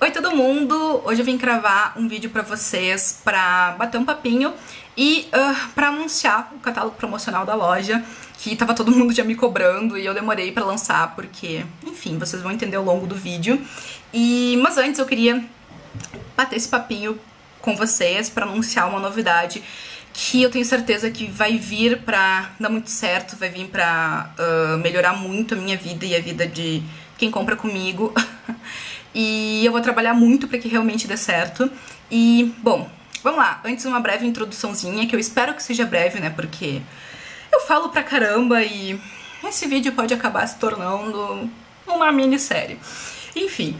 Oi todo mundo! Hoje eu vim gravar um vídeo pra vocês pra bater um papinho e pra anunciar o catálogo promocional da loja, que tava todo mundo já me cobrando e eu demorei pra lançar porque, enfim, vocês vão entender ao longo do vídeo. Mas antes eu queria bater esse papinho com vocês pra anunciar uma novidade que eu tenho certeza que vai vir pra dar muito certo, vai vir pra melhorar muito a minha vida e a vida de quem compra comigo. E eu vou trabalhar muito pra que realmente dê certo. E, bom, vamos lá. Antes uma breve introduçãozinha, que eu espero que seja breve, né, porque eu falo pra caramba e esse vídeo pode acabar se tornando uma minissérie. Enfim,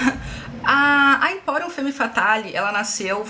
a Emporium Femme Fatale, ela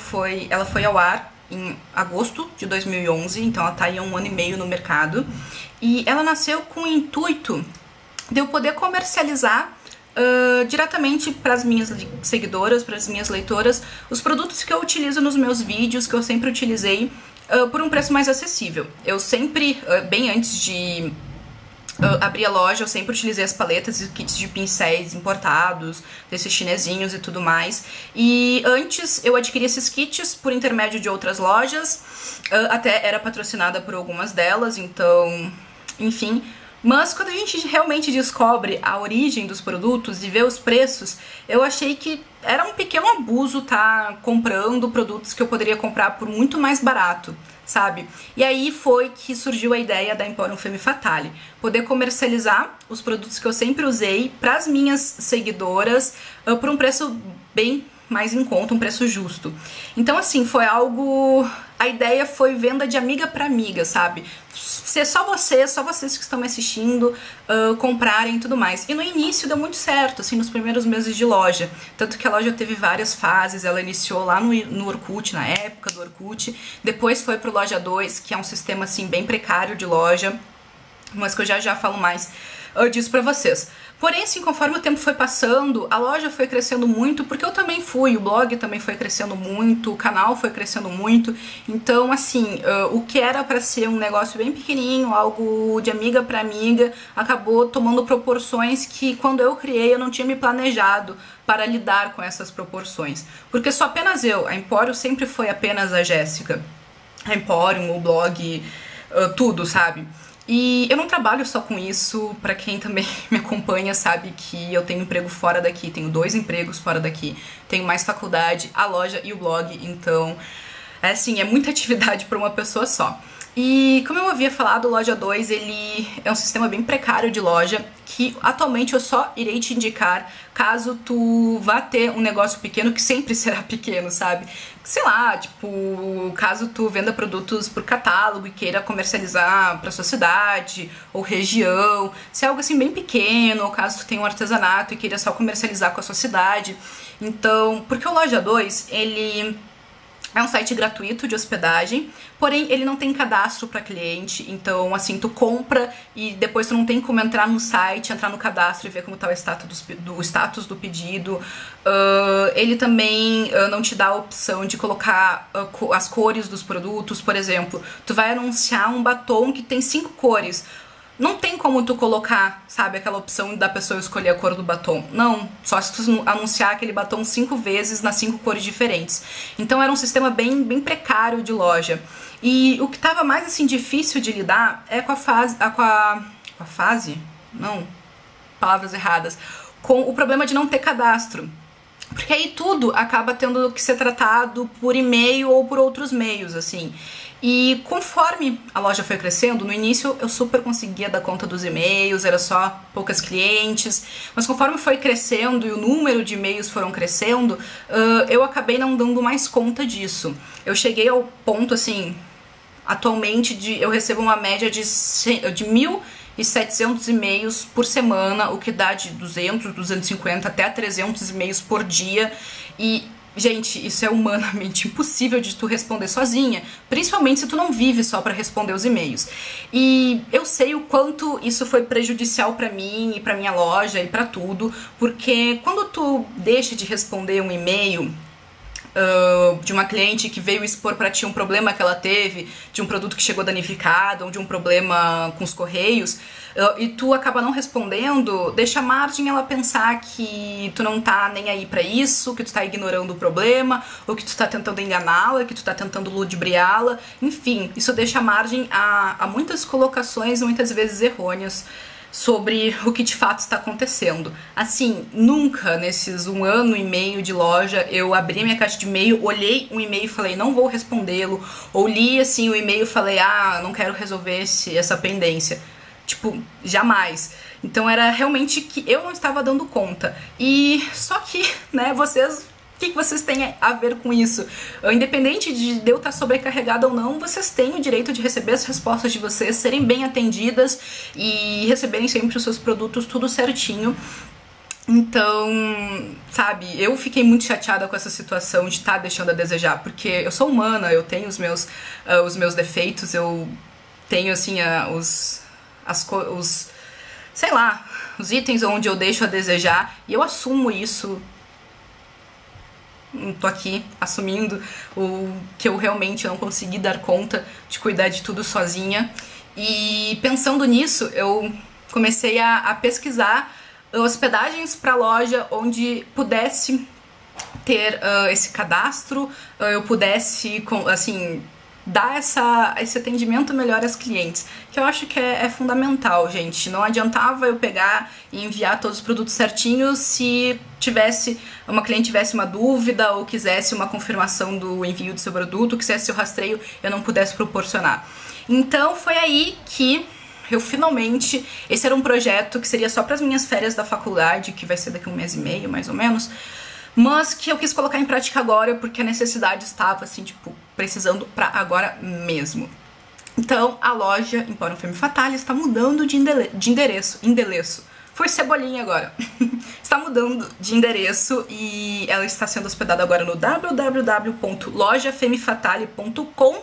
foi ao ar em agosto de 2011, então ela tá aí há 1 ano e meio no mercado. E ela nasceu com o intuito de eu poder comercializar diretamente para as minhas seguidoras, para as minhas leitoras, os produtos que eu utilizo nos meus vídeos, que eu sempre utilizei, por um preço mais acessível. Eu sempre, bem antes de abrir a loja, eu sempre utilizei as paletas e kits de pincéis importados, desses chinesinhos e tudo mais. E antes eu adquiri esses kits por intermédio de outras lojas, até era patrocinada por algumas delas, então, enfim. Mas quando a gente realmente descobre a origem dos produtos e vê os preços, eu achei que era um pequeno abuso tá comprando produtos que eu poderia comprar por muito mais barato, sabe? E aí foi que surgiu a ideia da Emporium Femme Fatale, poder comercializar os produtos que eu sempre usei para as minhas seguidoras por um preço bem mais em conta, um preço justo. Então assim, foi algo... A ideia foi venda de amiga para amiga, sabe? Ser só vocês que estão me assistindo, comprarem e tudo mais. E no início deu muito certo, assim, nos primeiros meses de loja. Tanto que a loja teve várias fases, ela iniciou lá no Orkut, na época do Orkut. Depois foi pro Loja 2, que é um sistema, assim, bem precário de loja. Mas que eu já falo mais disso pra vocês. Porém, assim, conforme o tempo foi passando, a loja foi crescendo muito, porque eu também fui, o blog também foi crescendo muito, o canal foi crescendo muito. Então, assim, o que era pra ser um negócio bem pequenininho, algo de amiga pra amiga, acabou tomando proporções que, quando eu criei, eu não tinha me planejado para lidar com essas proporções. Porque sou apenas eu, a Emporium sempre foi apenas a Jéssica. A Emporium, o blog, tudo, sabe? E eu não trabalho só com isso, pra quem também me acompanha sabe que eu tenho emprego fora daqui, tenho 2 empregos fora daqui, tenho mais faculdade, a loja e o blog, então, assim, é muita atividade pra uma pessoa só. E como eu havia falado, o Loja 2, ele é um sistema bem precário de loja, que atualmente eu só irei te indicar caso tu vá ter um negócio pequeno, que sempre será pequeno, sabe? Sei lá, tipo, caso tu venda produtos por catálogo e queira comercializar pra sua cidade ou região, se é algo assim bem pequeno, ou caso tu tenha um artesanato e queira só comercializar com a sua cidade. Então, porque o Loja 2, ele... é um site gratuito de hospedagem, porém ele não tem cadastro para cliente, então assim, tu compra e depois tu não tem como entrar no site, entrar no cadastro e ver como tá o status do pedido. Ele também não te dá a opção de colocar as cores dos produtos, por exemplo, tu vai anunciar um batom que tem 5 cores. Não tem como tu colocar, sabe, aquela opção da pessoa escolher a cor do batom. Não, só se tu anunciar aquele batom 5 vezes nas 5 cores diferentes. Então era um sistema bem precário de loja. E o que tava mais, assim, difícil de lidar é com a fase? Não, palavras erradas. Com o problema de não ter cadastro. Porque aí tudo acaba tendo que ser tratado por e-mail ou por outros meios, assim. E conforme a loja foi crescendo, no início eu super conseguia dar conta dos e-mails, era só poucas clientes, mas conforme foi crescendo e o número de e-mails foram crescendo, eu acabei não dando mais conta disso. Eu cheguei ao ponto, assim, atualmente eu recebo uma média de 1.700 e-mails por semana, o que dá de 200, 250 até 300 e-mails por dia. E, gente, isso é humanamente impossível de tu responder sozinha, principalmente se tu não vive só pra responder os e-mails. E eu sei o quanto isso foi prejudicial pra mim e pra minha loja e pra tudo, porque quando tu deixa de responder um e-mail, de uma cliente que veio expor pra ti um problema que ela teve, de um produto que chegou danificado, ou de um problema com os correios, e tu acaba não respondendo, deixa margem ela pensar que tu não tá nem aí pra isso, que tu tá ignorando o problema, ou que tu tá tentando enganá-la, que tu tá tentando ludibriá-la, enfim, isso deixa margem a muitas colocações, muitas vezes errôneas, sobre o que de fato está acontecendo. Assim, nunca nesses 1 ano e meio de loja eu abri minha caixa de e-mail, olhei um e-mail e falei, não vou respondê-lo, ou li assim o e-mail e falei, não quero resolver essa pendência. Tipo, jamais. Então era realmente que eu não estava dando conta. E só que, né, vocês... O que vocês têm a ver com isso? Independente de eu estar sobrecarregada ou não, vocês têm o direito de receber as respostas de vocês, serem bem atendidas e receberem sempre os seus produtos tudo certinho. Então, sabe, eu fiquei muito chateada com essa situação de estar deixando a desejar, porque eu sou humana, eu tenho os meus defeitos, eu tenho, assim, sei lá, os itens onde eu deixo a desejar, e eu assumo isso. Tô aqui assumindo o que eu realmente não consegui dar conta de cuidar de tudo sozinha. E pensando nisso, eu comecei a pesquisar hospedagens para loja onde pudesse ter esse cadastro, eu pudesse, assim, dar esse atendimento melhor às clientes, que eu acho que é fundamental, gente. Não adiantava eu pegar e enviar todos os produtos certinhos se uma cliente tivesse uma dúvida ou quisesse uma confirmação do envio do seu produto, quisesse o rastreio, eu não pudesse proporcionar. Então foi aí que eu finalmente, esse era um projeto que seria só para as minhas férias da faculdade, que vai ser daqui a 1 mês e meio, mais ou menos, mas que eu quis colocar em prática agora porque a necessidade estava, assim, tipo, precisando pra agora mesmo. Então, a loja Emporium Femme Fatale está mudando de endereço. Foi Cebolinha agora. Está mudando de endereço e ela está sendo hospedada agora no www.lojafemmefatale.com,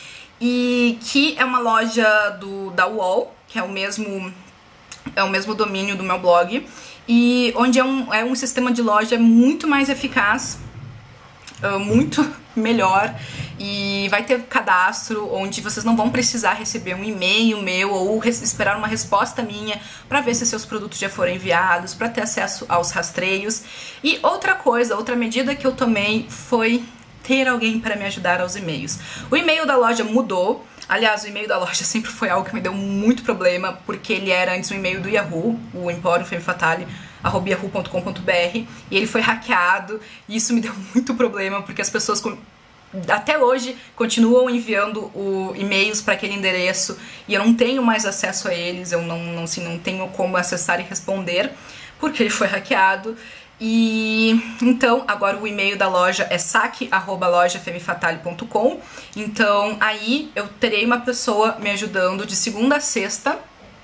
e que é uma loja da UOL, que é o mesmo domínio do meu blog, e onde é um sistema de loja muito mais eficaz, muito melhor, e vai ter cadastro onde vocês não vão precisar receber um e-mail meu ou esperar uma resposta minha para ver se seus produtos já foram enviados, para ter acesso aos rastreios. E outra medida que eu tomei foi ter alguém para me ajudar aos e-mails. O e-mail da loja mudou. Aliás, o e-mail da loja sempre foi algo que me deu muito problema, porque ele era antes um e-mail do Yahoo, o Emporium Femme Fatale, @yahoo.com.br, e ele foi hackeado, e isso me deu muito problema, porque as pessoas até hoje continuam enviando e-mails para aquele endereço, e eu não tenho mais acesso a eles, eu não tenho como acessar e responder, porque ele foi hackeado. E então agora o e-mail da loja é saque@lojafemmefatale.com. Então aí eu terei uma pessoa me ajudando de segunda a sexta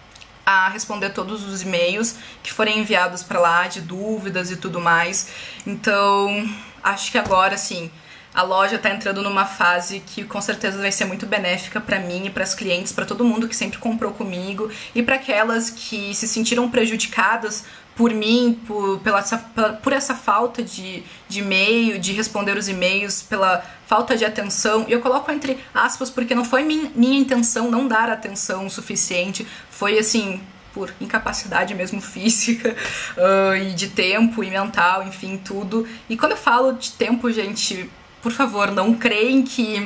a responder todos os e-mails que forem enviados para lá, de dúvidas e tudo mais. Então acho que agora sim a loja tá entrando numa fase que com certeza vai ser muito benéfica para mim e para as clientes, para todo mundo que sempre comprou comigo, e para aquelas que se sentiram prejudicadas por mim, por essa falta de e-mail, de responder os e-mails, pela falta de atenção. E eu coloco entre aspas porque não foi minha intenção não dar atenção suficiente, foi assim, por incapacidade mesmo física, e de tempo e mental, enfim, tudo. E quando eu falo de tempo, gente, por favor, não creem que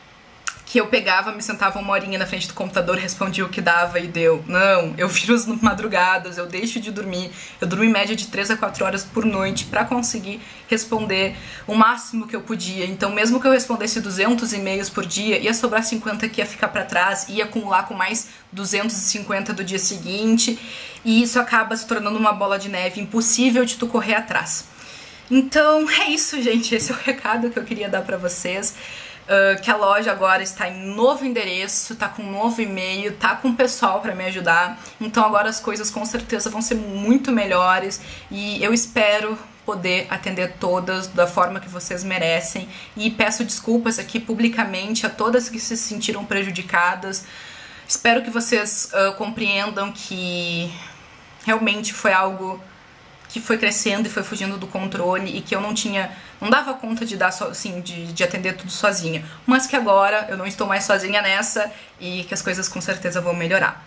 eu pegava, me sentava 1 horinha na frente do computador, respondia o que dava e deu. Não, eu viro as madrugadas, eu deixo de dormir, eu durmo em média de 3 a 4 horas por noite pra conseguir responder o máximo que eu podia. Então mesmo que eu respondesse 200 e-mails por dia, ia sobrar 50 que ia ficar pra trás, ia acumular com mais 250 do dia seguinte, e isso acaba se tornando uma bola de neve impossível de tu correr atrás. Então é isso, gente, esse é o recado que eu queria dar pra vocês. Que a loja agora está em novo endereço, tá com um novo e-mail, tá com o pessoal para me ajudar. Então agora as coisas com certeza vão ser muito melhores e eu espero poder atender todas da forma que vocês merecem. E peço desculpas aqui publicamente a todas que se sentiram prejudicadas. Espero que vocês compreendam que realmente foi algo que foi crescendo e foi fugindo do controle e que eu não dava conta de dar assim, de atender tudo sozinha, mas que agora eu não estou mais sozinha nessa e que as coisas com certeza vão melhorar.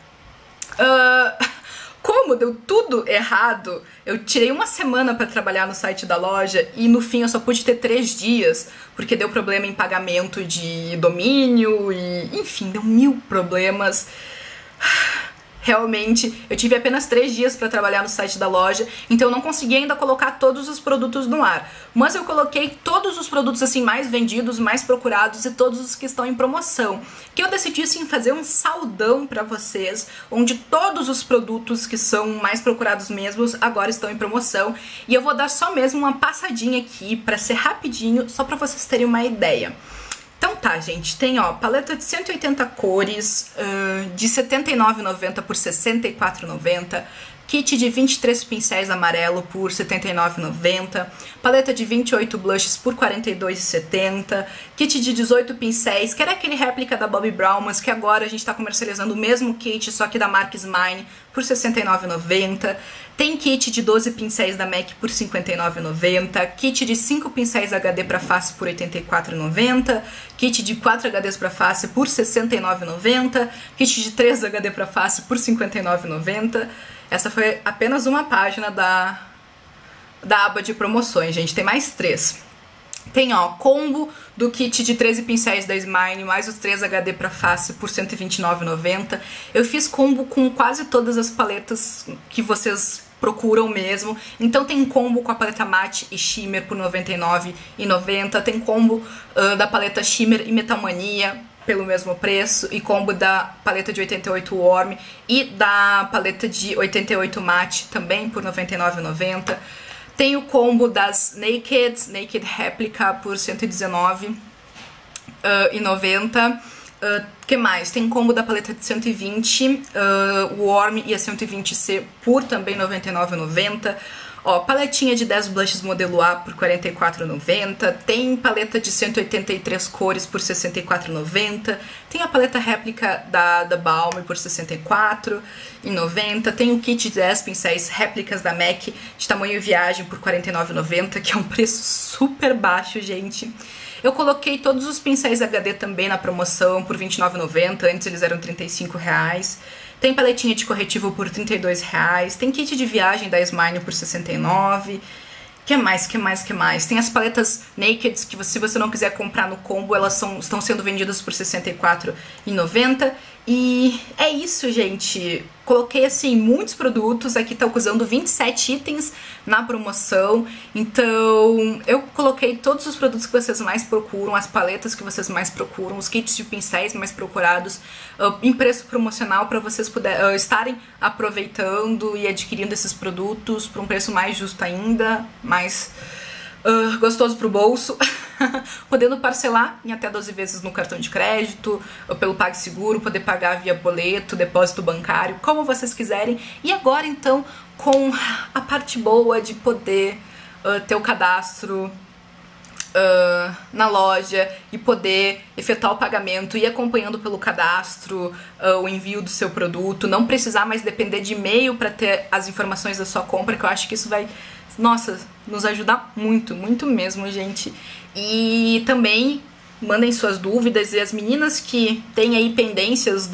Como deu tudo errado, eu tirei uma semana pra trabalhar no site da loja e no fim eu só pude ter 3 dias, porque deu problema em pagamento de domínio e, enfim, deu 1000 problemas. Realmente, eu tive apenas 3 dias para trabalhar no site da loja, então eu não consegui ainda colocar todos os produtos no ar. Mas eu coloquei todos os produtos assim mais vendidos, mais procurados e todos os que estão em promoção. Que eu decidi assim fazer um saldão para vocês, onde todos os produtos que são mais procurados mesmos agora estão em promoção. E eu vou dar só mesmo uma passadinha aqui para ser rapidinho, só para vocês terem uma ideia. Então tá, gente, tem ó, paleta de 180 cores, de R$ 79,90 por R$ 64,90, kit de 23 pincéis amarelo por R$ 79,90, paleta de 28 blushes por R$ 42,70, kit de 18 pincéis, que era aquele réplica da Bobbi Brown, mas que agora a gente tá comercializando o mesmo kit, só que da marca Smine, por R$ 69,90. Tem kit de 12 pincéis da MAC por R$ 59,90, kit de 5 pincéis HD para face por R$ 84,90, kit de 4 HDs para face por R$ 69,90, kit de 3 HD para face por R$ 59,90. Essa foi apenas uma página da aba de promoções, gente. Tem mais 3. Tem, ó, combo do kit de 13 pincéis da Smine, mais os 3 HD pra face por R$ 129,90. Eu fiz combo com quase todas as paletas que vocês procuram mesmo. Então tem combo com a paleta Matte e Shimmer por R$ 99,90. Tem combo da paleta Shimmer e Metalmania pelo mesmo preço, e combo da paleta de 88 Warm e da paleta de 88 Matte também por R$ 99,90. Tem o combo das Naked Replica por R$ 119,90. Que mais? Tem combo da paleta de 120 Warm e a 120C por também R$ 99,90. Ó, paletinha de 10 blushes modelo A por R$ 44,90. Tem paleta de 183 cores por R$ 64,90. Tem a paleta réplica da Balm por R$ 64,90. Tem o kit de 10 pincéis réplicas da MAC de tamanho viagem por R$ 49,90, que é um preço super baixo, gente. Eu coloquei todos os pincéis HD também na promoção por R$ 29,90, antes eles eram R$ 35,00. Tem paletinha de corretivo por R$ 32,00. Tem kit de viagem da Smine por R$ 69,00. Que mais? Tem as paletas Naked, que se você não quiser comprar no combo, elas estão sendo vendidas por R$ 64,90. E é isso, gente. Coloquei, assim, muitos produtos. Aqui tá usando 27 itens na promoção. Então, eu coloquei todos os produtos que vocês mais procuram, as paletas que vocês mais procuram, os kits de pincéis mais procurados, em preço promocional para vocês estarem aproveitando e adquirindo esses produtos por um preço mais justo ainda, mais gostoso pro bolso, podendo parcelar em até 12 vezes no cartão de crédito, ou pelo PagSeguro, poder pagar via boleto, depósito bancário, como vocês quiserem. E agora então, com a parte boa de poder ter o cadastro na loja e poder efetuar o pagamento e ir acompanhando pelo cadastro o envio do seu produto, não precisar mais depender de e-mail para ter as informações da sua compra, que eu acho que isso vai, nossa, nos ajudar muito, muito mesmo, gente. E também mandem suas dúvidas, e as meninas que têm aí pendências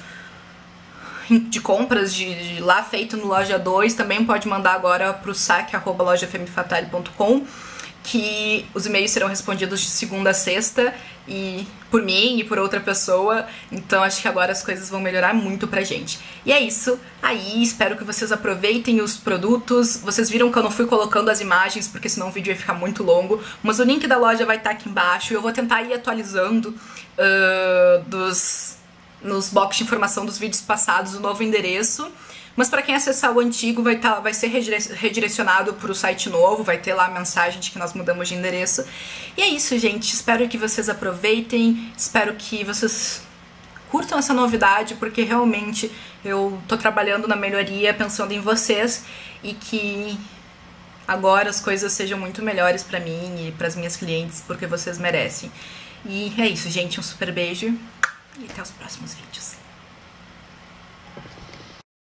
de compras de lá feito no Loja 2, também pode mandar agora pro saque@lojafemmefatale.com, que os e-mails serão respondidos de segunda a sexta, e por mim e por outra pessoa. Então acho que agora as coisas vão melhorar muito pra gente. E é isso aí, espero que vocês aproveitem os produtos. Vocês viram que eu não fui colocando as imagens, porque senão o vídeo ia ficar muito longo, mas o link da loja vai estar aqui embaixo. Eu vou tentar ir atualizando nos box de informação dos vídeos passados o novo endereço. Mas para quem acessar o antigo vai ser redirecionado para o site novo, vai ter lá a mensagem de que nós mudamos de endereço. E é isso, gente. Espero que vocês aproveitem, espero que vocês curtam essa novidade, porque realmente eu tô trabalhando na melhoria, pensando em vocês, e que agora as coisas sejam muito melhores para mim e para as minhas clientes, porque vocês merecem. E é isso, gente. Um super beijo e até os próximos vídeos.